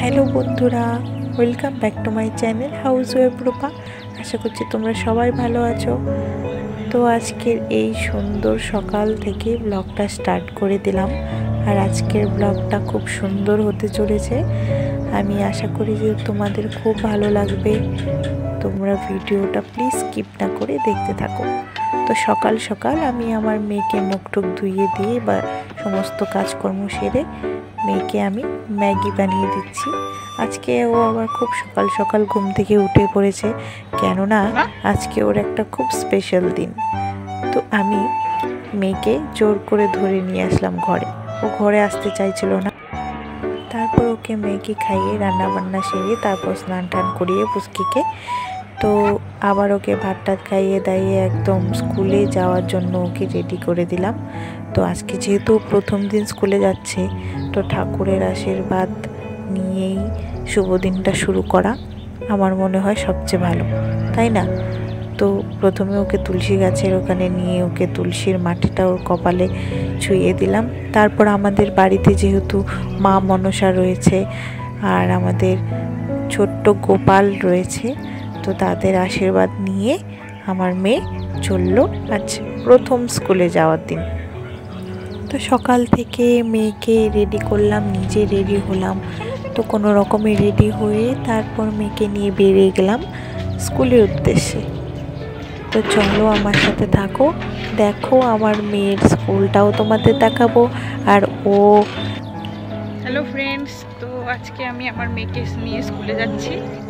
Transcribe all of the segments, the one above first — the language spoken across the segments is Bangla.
হ্যালো বন্ধুরা, welcome back to my channel house web Rupa. আশা করছি তোমরা সবাই ভালো আছো। তো আজকের এই সুন্দর সকাল থেকে ব্লগটা স্টার্ট করে দিলাম। আর আজকের ব্লগটা খুব সুন্দর হতে চলেছে। আমি আশা করি যে তোমাদের খুব ভালো লাগবে। তোমরা ভিডিওটা প্লিজ স্কিপ না করে দেখতে থাকো। তো সকাল সকাল আমি আমার মেয়েকে মুখটুক ধুইয়ে দিয়ে বা সমস্ত কাজকর্ম সেরে মেয়েকে আমি ম্যাগি বানিয়ে দিচ্ছি। আজকে ও আবার খুব সকাল সকাল ঘুম থেকে উঠে পড়েছে, কেননা আজকে ওর একটা খুব স্পেশাল দিন। তো আমি মেয়েকে জোর করে ধরে নিয়ে আসলাম ঘরে। ও ঘরে আসতে চাইছিল না। তারপর ওকে ম্যাগি খাইয়ে রান্না বান্না সেরে তারপর স্নান টান করিয়ে পুচকিকে তো আবার ওকে ভাত টাত খাইয়ে দাইয়ে একদম স্কুলে যাওয়ার জন্য ওকে রেডি করে দিলাম। তো আজকে যেহেতু প্রথম দিন স্কুলে যাচ্ছে, তো ঠাকুরের আশীর্বাদ নিয়েই শুভ দিনটা শুরু করা আমার মনে হয় সবচেয়ে ভালো, তাই না? তো প্রথমে ওকে তুলসী গাছের ওখানে নিয়ে ওকে তুলসীর মাটিটা ওর কপালে ছুঁয়ে দিলাম। তারপর আমাদের বাড়িতে যেহেতু মা মনসা রয়েছে আর আমাদের ছোট্ট গোপাল রয়েছে, তো তাদের আশীর্বাদ নিয়ে আমার মেয়ে চললো আজ প্রথম স্কুলে যাওয়ার দিন। তো সকাল থেকে মেয়েকে রেডি করলাম, নিজে রেডি হলাম। তো কোনো রকমে রেডি হয়ে তারপর মেয়েকে নিয়ে বেরিয়ে গেলাম স্কুলের উদ্দেশ্যে। তো চলো আমার সাথে থাকো, দেখো আমার মেয়ের স্কুলটাও তোমাদের দেখাবো। আর ও হ্যালো ফ্রেন্ডস, তো আজকে আমি আমার মেয়েকে নিয়ে স্কুলে যাচ্ছি।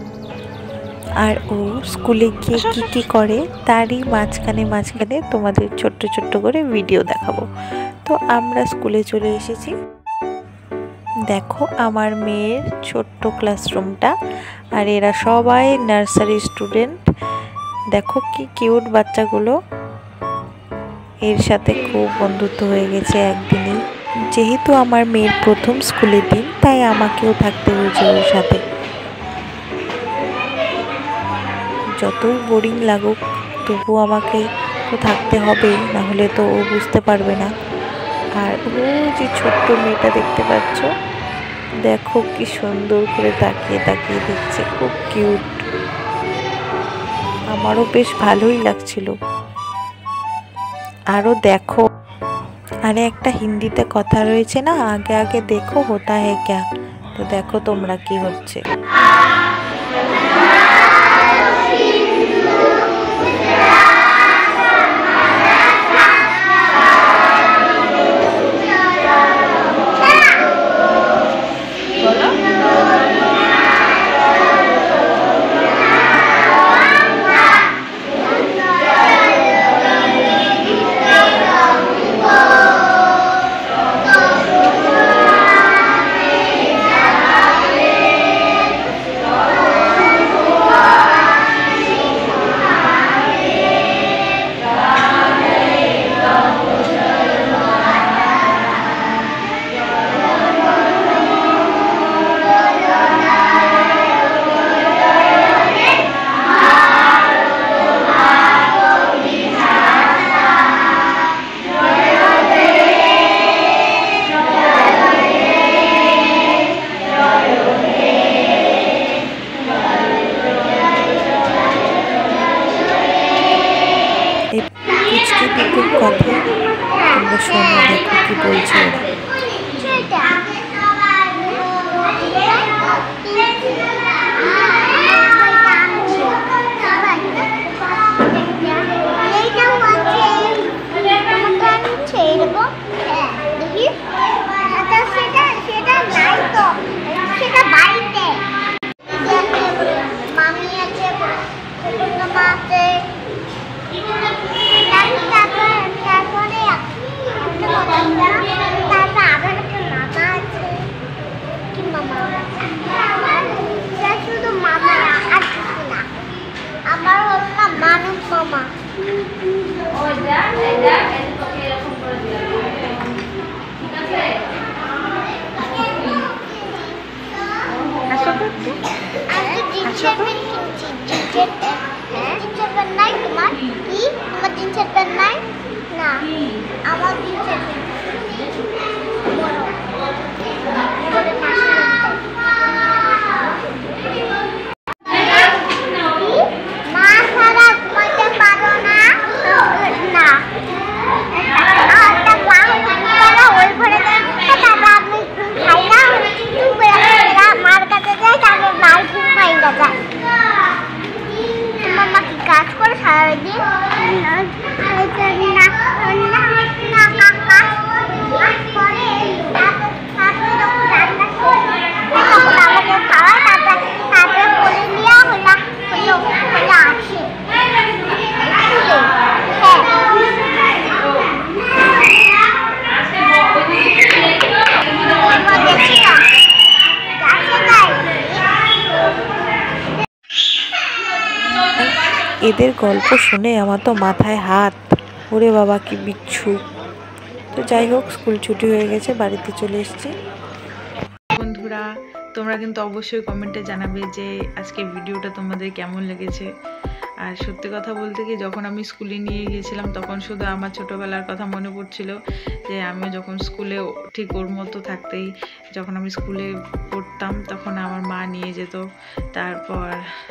আর ও স্কুলে গিয়ে কি কি করে তারই মাঝখানে তোমাদের ছোট্ট ছোট্ট করে ভিডিও দেখাবো। তো আমরা স্কুলে চলে এসেছি। দেখো আমার মেয়ের ছোট্ট ক্লাসরুমটা, আর এরা সবাই নার্সারি স্টুডেন্ট। দেখো কি কিউট বাচ্চাগুলো, এর সাথে খুব বন্ধুত্ব হয়ে গেছে একদিনই। যেহেতু আমার মেয়ের প্রথম স্কুলের দিন, তাই আমাকেও থাকতে হয়েছে ওর সাথে। যতই বোরিং লাগুক তবু আমাকে তো থাকতে হবে, না হলে তো ও বুঝতে পারবে না। আর ও যে ছোট্ট মেয়েটা দেখতে পাচ্ছ, দেখো কি সুন্দর করে তাকিয়ে তাকিয়ে দেখছে, খুব কিউট। আমারও বেশ ভালোই লাগছিল। আরও দেখো, আরে একটা হিন্দিতে কথা রয়েছে না, আগে আগে দেখো হোতা হ্যায় ক্যা। তো দেখো তোমরা কি হচ্ছে। কথা তোমরা শোনো, দেখো কি বলছে ওরা। এদের গল্প শুনে আমার তো মাথায় হাত, ওরে বাবা কি বিচ্ছু। তো যাই হোক, স্কুল ছুটি হয়ে গেছে, বাড়িতে চলে এসেছি। বন্ধুরা, তোমরা কিন্তু অবশ্যই কমেন্টে জানাবে যে আজকের ভিডিওটা তোমাদের কেমন লেগেছে। আর সত্যি কথা বলতে কি, যখন আমি স্কুলে নিয়ে গিয়েছিলাম তখন শুধু আমার ছোটোবেলার কথা মনে পড়ছিল, যে আমি যখন স্কুলে ঠিক ওর মতো থাকতেই, যখন আমি স্কুলে পড়তাম তখন আমার মা নিয়ে যেত। তারপর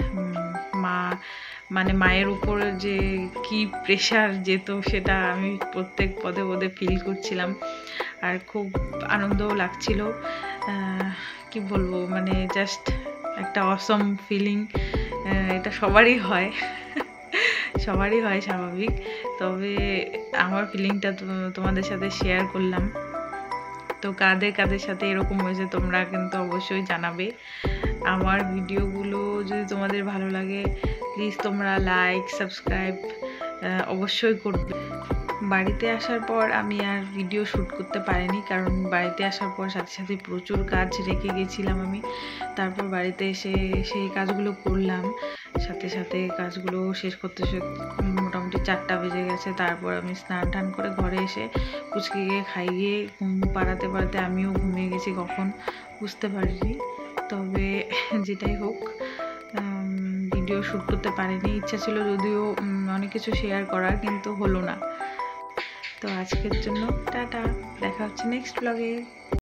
মায়ের উপর যে কি প্রেশার যেত সেটা আমি প্রত্যেক পদে পদে ফিল করছিলাম, আর খুব আনন্দও লাগছিল। কি বলবো, জাস্ট একটা অসম ফিলিং। এটা সবারই হয় সবারই হয় স্বাভাবিক, তবে আমার ফিলিংটা তোমাদের সাথে শেয়ার করলাম। তো কাদের সাথে এরকম হয়েছে তোমরা কিন্তু অবশ্যই জানাবে। আমার ভিডিওগুলো যদি তোমাদের ভালো লাগে, প্লিজ তোমরা লাইক সাবস্ক্রাইব অবশ্যই করবে। বাড়িতে আসার পর আমি আর ভিডিও শ্যুট করতে পারিনি, কারণ বাড়িতে আসার পর সাথে সাথে প্রচুর কাজ রেখে গেছিলাম আমি। তারপর বাড়িতে এসে সেই কাজগুলো করলাম, সাথে সাথে কাজগুলো শেষ করতে মোটামুটি 4টা বেজে গেছে। তারপর আমি স্নান টান করে ঘরে এসে পুচকিকে খাইয়ে ঘুম পাড়াতে আমিও ঘুমিয়ে গেছি, কখন বুঝতে পারিনি। তবে যেটাই হোক, ভিডিও শ্যুট করতে পারিনি। ইচ্ছা ছিল যদিও অনেক কিছু শেয়ার করার, কিন্তু হলো না। তো আজকের জন্য টাটা, দেখা হচ্ছে নেক্সট ব্লগে।